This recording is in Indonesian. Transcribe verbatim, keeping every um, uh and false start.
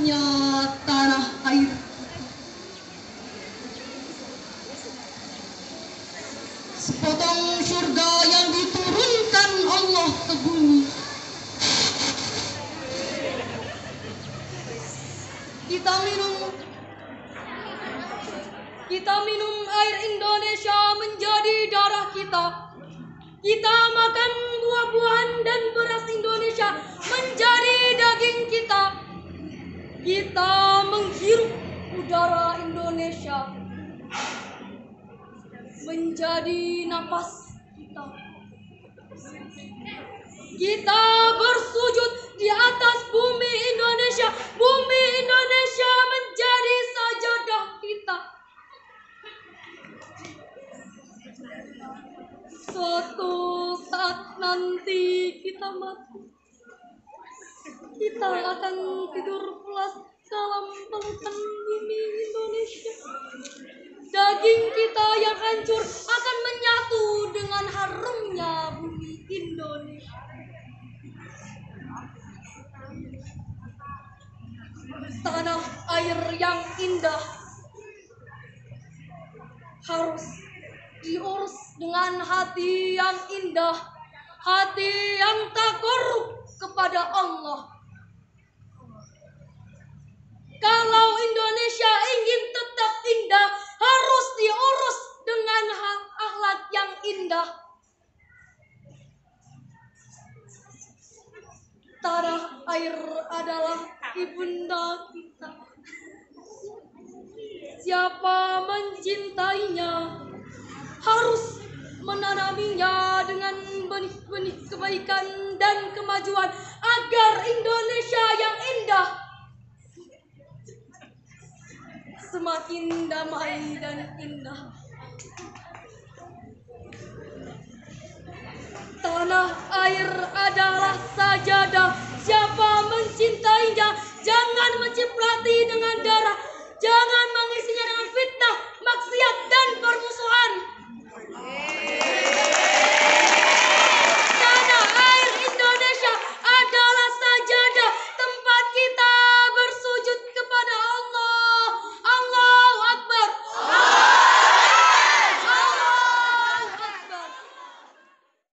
indahnya tanah air. Sepotong surga yang diturunkan Allah ke bumi. Kita minum Kita minum air Indonesia menjadi darah kita. Kita makan buah-buahan dan beras Indonesia menjadi daging kita. Kita menghirup udara Indonesia menjadi napas kita. Kita bersujud di atas bumi Indonesia. Bumi Indonesia menjadi sajadah kita. Suatu saat nanti kita mati, kita akan tidur pulas dalam pelukan bumi Indonesia. Daging kita yang hancur akan menyatu dengan harumnya bumi Indonesia. Tanah air yang indah harus diurus dengan hati yang indah, hati yang tak korup kepada Allah. Kalau Indonesia ingin tetap indah, harus diurus dengan akhlak yang indah. Tanah air adalah ibunda kita. Siapa mencintainya harus menanaminya dengan benih-benih kebaikan dan kemajuan agar Indonesia yang indah semakin damai dan indah. Tanah air adalah sajadah. Siapa mencintainya, jangan menciprati dengan darah. Jangan mengisinya dengan fitnah, maksiat, dan